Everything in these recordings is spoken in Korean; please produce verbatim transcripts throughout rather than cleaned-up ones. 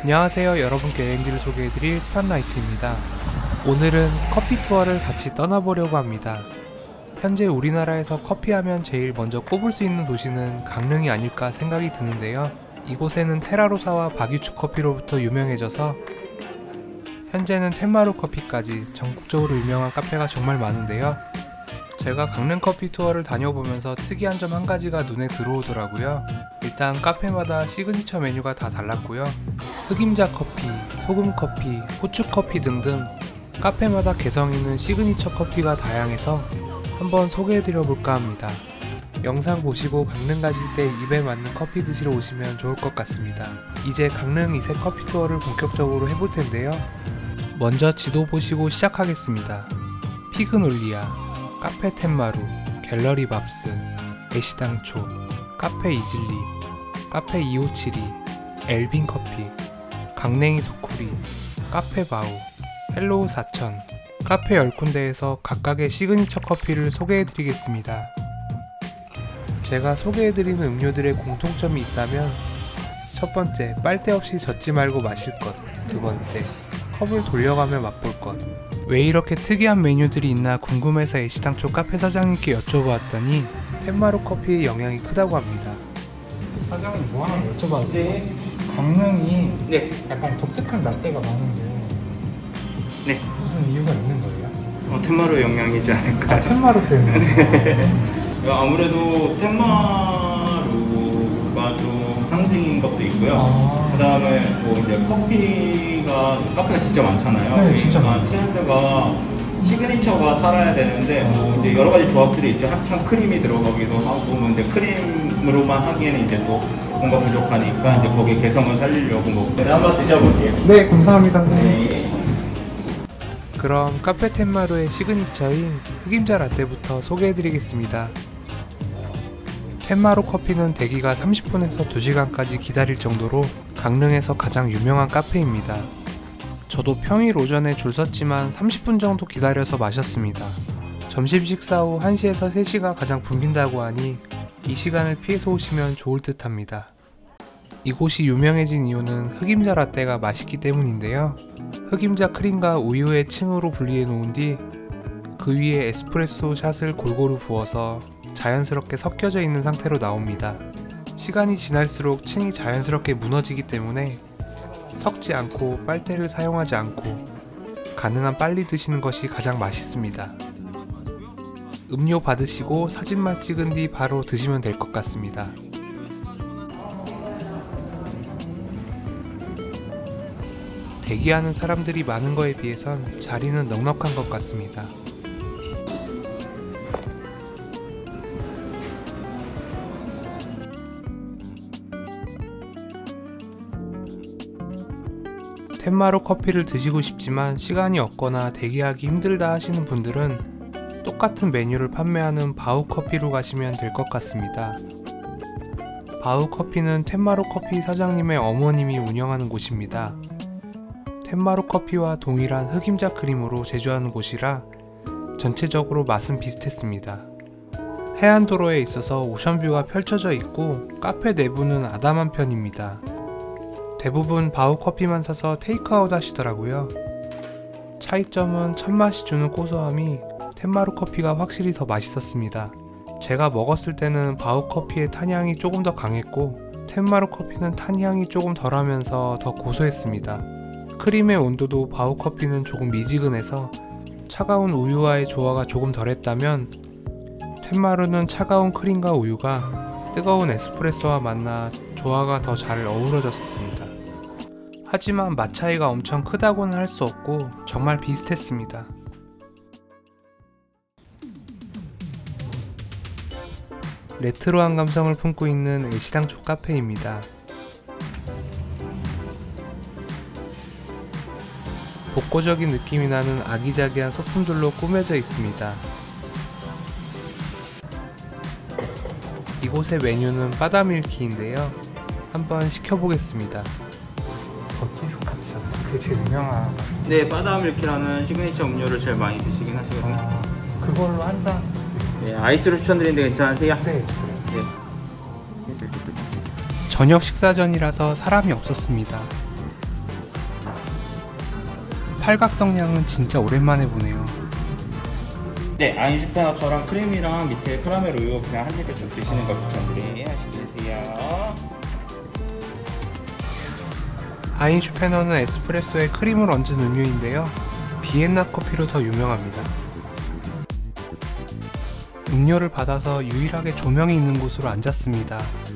안녕하세요. 여러분께 여행지를 소개해드릴 스팟나이트입니다. 오늘은 커피 투어를 같이 떠나보려고 합니다. 현재 우리나라에서 커피하면 제일 먼저 꼽을 수 있는 도시는 강릉이 아닐까 생각이 드는데요. 이곳에는 테라로사와 박유추 커피로부터 유명해져서 현재는 텐마루 커피까지 전국적으로 유명한 카페가 정말 많은데요. 제가 강릉 커피 투어를 다녀보면서 특이한 점 한 가지가 눈에 들어오더라고요. 일단 카페마다 시그니처 메뉴가 다 달랐고요. 흑임자 커피, 소금 커피, 후추 커피 등등 카페마다 개성 있는 시그니처 커피가 다양해서 한번 소개해드려 볼까 합니다. 영상 보시고 강릉 가실 때 입에 맞는 커피 드시러 오시면 좋을 것 같습니다. 이제 강릉 이색 커피 투어를 본격적으로 해볼 텐데요. 먼저 지도 보시고 시작하겠습니다. 피그놀리아, 카페 텐마루, 갤러리 밥스, 애시당초, 카페 이즐리, 카페 이오칠이, 엘빈 커피, 강냉이 소쿠리, 카페 바우, 헬로우 사천, 카페 열 군데에서 각각의 시그니처 커피를 소개해드리겠습니다. 제가 소개해드리는 음료들의 공통점이 있다면 첫 번째, 빨대 없이 젓지 말고 마실 것. 두 번째, 컵을 돌려가며 맛볼 것. 왜 이렇게 특이한 메뉴들이 있나 궁금해서 애시당초 카페 사장님께 여쭤보았더니 텐마루 커피의 영향이 크다고 합니다. 사장님 뭐 하나 여쭤봐도 돼요? 네. 강릉이 네. 약간 독특한 라떼가 많은데 네. 무슨 이유가 있는 거예요? 어, 텐마루 영향이지 않을까. 아, 텐마루 때문에? 네. 아무래도 텐마루가 좀 상징인 것도 있고요. 아. 그 다음에 뭐 이제 커피가, 카페가 진짜 많잖아요. 네, 진짜 많아요. 트렌드가, 시그니처가 살아야 되는데, 뭐 이제 여러 가지 조합들이 있죠. 한참 크림이 들어가기도 하고, 뭐 이제 크림으로만 하기에는 이제 또 뭔가 부족하니까, 이제 거기 개성을 살리려고 뭐. 네, 한번 드셔볼게요. 네, 감사합니다. 네. 그럼 카페 텐마루의 시그니처인 흑임자 라떼부터 소개해드리겠습니다. 텐마루 커피는 대기가 삼십 분에서 두 시간까지 기다릴 정도로 강릉에서 가장 유명한 카페입니다. 저도 평일 오전에 줄 섰지만 삼십 분 정도 기다려서 마셨습니다. 점심 식사 후 한 시에서 세 시가 가장 붐빈다고 하니 이 시간을 피해서 오시면 좋을 듯 합니다. 이곳이 유명해진 이유는 흑임자 라떼가 맛있기 때문인데요. 흑임자 크림과 우유의 층으로 분리해 놓은 뒤 그 위에 에스프레소 샷을 골고루 부어서 자연스럽게 섞여져 있는 상태로 나옵니다. 시간이 지날수록 층이 자연스럽게 무너지기 때문에 섞지 않고 빨대를 사용하지 않고 가능한 빨리 드시는 것이 가장 맛있습니다. 음료 받으시고 사진만 찍은 뒤 바로 드시면 될 것 같습니다. 대기하는 사람들이 많은 거에 비해선 자리는 넉넉한 것 같습니다. 텐마루 커피를 드시고 싶지만 시간이 없거나 대기하기 힘들다 하시는 분들은 똑같은 메뉴를 판매하는 바우 커피로 가시면 될 것 같습니다. 바우 커피는 텐마루 커피 사장님의 어머님이 운영하는 곳입니다. 텐마루 커피와 동일한 흑임자 크림으로 제조하는 곳이라 전체적으로 맛은 비슷했습니다. 해안도로에 있어서 오션뷰가 펼쳐져 있고 카페 내부는 아담한 편입니다. 대부분 바우 커피만 사서 테이크아웃 하시더라고요. 차이점은 첫맛이 주는 고소함이 텐마루 커피가 확실히 더 맛있었습니다. 제가 먹었을 때는 바우 커피의 탄향이 조금 더 강했고 텐마루 커피는 탄향이 조금 덜하면서 더 고소했습니다. 크림의 온도도 바우 커피는 조금 미지근해서 차가운 우유와의 조화가 조금 덜했다면 텐마루는 차가운 크림과 우유가 뜨거운 에스프레소와 만나 조화가 더 잘 어우러졌었습니다. 하지만 맛 차이가 엄청 크다고는 할 수 없고 정말 비슷했습니다. 레트로한 감성을 품고 있는 애시당초 카페입니다. 복고적인 느낌이 나는 아기자기한 소품들로 꾸며져 있습니다. 이곳의 메뉴는 바다밀키인데요. 한번 시켜보겠습니다. 버티스카치 그게 제일 유명한. 네, 바다밀키라는 시그니처 음료를 제일 많이 드시긴 하시거든요. 아, 그걸로 한 잔. 네, 아이스로 추천드리는데 괜찮으세요? 네. 네. 저녁 식사 전이라서 사람이 없었습니다. 팔각성량은 진짜 오랜만에 보네요. 네, 아인슈페너처럼 크림이랑 밑에 카라멜 우유 그냥 한 입에 좀 드시는 걸 추천드려요. 하시면서요. 아인슈페너는 에스프레소에 크림을 얹은 음료인데요. 비엔나 커피로 더 유명합니다. 음료를 받아서 유일하게 조명이 있는 곳으로 앉았습니다.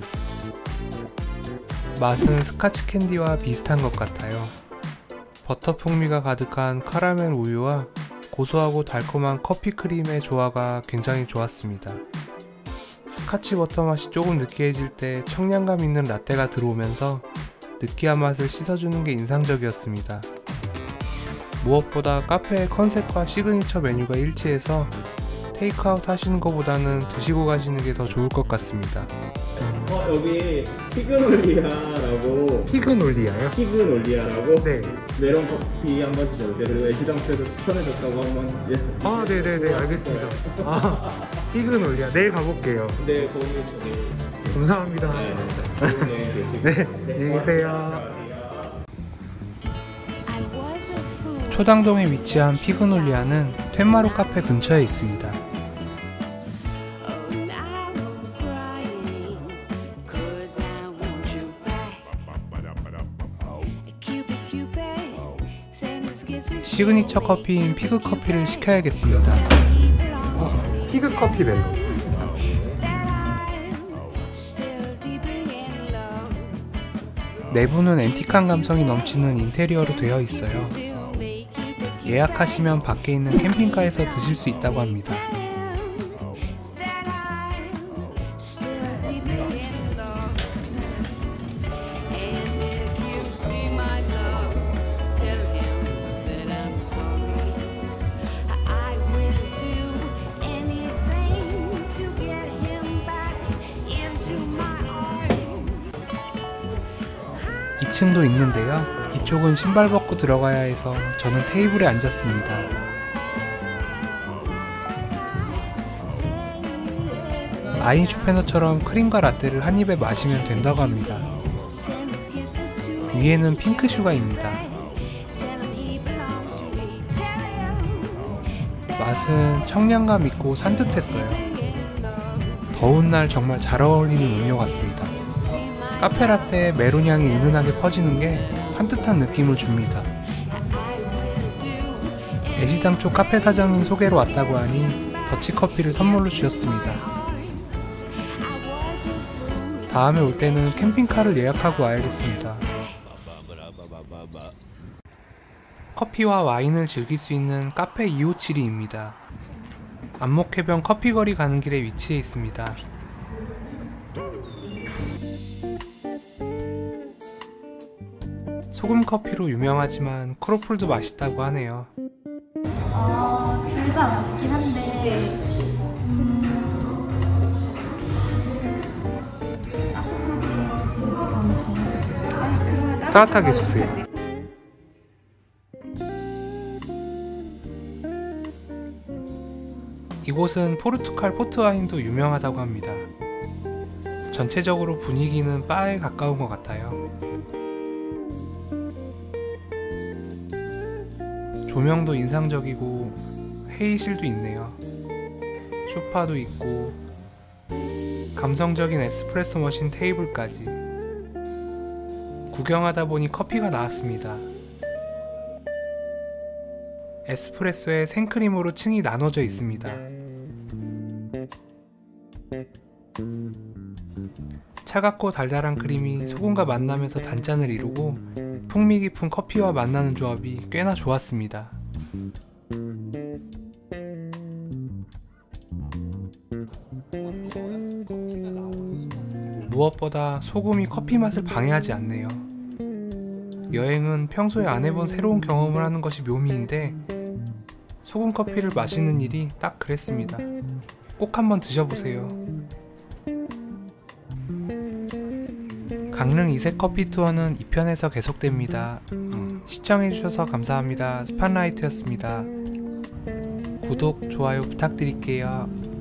맛은 스카치 캔디와 비슷한 것 같아요. 버터 풍미가 가득한 카라멜 우유와 고소하고 달콤한 커피 크림의 조화가 굉장히 좋았습니다. 스카치 버터 맛이 조금 느끼해질 때 청량감 있는 라떼가 들어오면서 느끼한 맛을 씻어주는 게 인상적이었습니다. 무엇보다 카페의 컨셉과 시그니처 메뉴가 일치해서 테이크아웃 하시는 것보다는 드시고 가시는 게 더 좋을 것 같습니다. 어, 여기 피그놀리아라고 피그놀리아요? 피그놀리아라고 네. 메론 커피 한번 드셔보세요. 그리고 애시당초에도 추천해줬다고 한번. 예. 아, 네네네, 알겠습니다. 아, 피그놀리아. 내일 가볼게요. 네, 거기 네. 감사합니다. 네, 네, 네, 안녕히 계세요. 초당동에 위치한 피그놀리아는 텐마루 카페 근처에 있습니다. 시그니처 커피인 피그 커피를 시켜야겠습니다. 어, 피그 커피 멜로. 내부는 앤틱한 감성이 넘치는 인테리어로 되어 있어요. 예약하시면 밖에 있는 캠핑카에서 드실 수 있다고 합니다. 이 층도 있는데요. 이쪽은 신발 벗고 들어가야 해서 저는 테이블에 앉았습니다. 아인슈페너처럼 크림과 라떼를 한 입에 마시면 된다고 합니다. 위에는 핑크슈가입니다. 맛은 청량감 있고 산뜻했어요. 더운 날 정말 잘 어울리는 음료 같습니다. 카페라떼에 메론 향이 은은하게 퍼지는 게 산뜻한 느낌을 줍니다. 애시당초 카페 사장님 소개로 왔다고 하니 더치커피를 선물로 주셨습니다. 다음에 올 때는 캠핑카를 예약하고 와야겠습니다. 커피와 와인을 즐길 수 있는 카페 이오칠이입니다. 안목해변 커피거리 가는 길에 위치해 있습니다. 소금 커피로 유명하지만 크로플도 맛있다고 하네요. 어, 둘 다 맛있긴 한데 음... 따뜻하게 주세요. 이곳은 포르투갈 포트와인도 유명하다고 합니다. 전체적으로 분위기는 바에 가까운 것 같아요. 조명도 인상적이고 회의실도 있네요. 소파도 있고 감성적인 에스프레소 머신 테이블까지. 구경하다 보니 커피가 나왔습니다. 에스프레소에 생크림으로 층이 나눠져 있습니다. 차갑고 달달한 크림이 소금과 만나면서 단짠을 이루고 풍미 깊은 커피와 만나는 조합이 꽤나 좋았습니다. 무엇보다 소금이 커피 맛을 방해하지 않네요. 여행은 평소에 안 해본 새로운 경험을 하는 것이 묘미인데 소금 커피를 마시는 일이 딱 그랬습니다. 꼭 한번 드셔보세요. 강릉 이색 커피 투어는 이 편에서 계속됩니다. 시청해주셔서 감사합니다. 스팟라이트였습니다. 구독, 좋아요 부탁드릴게요.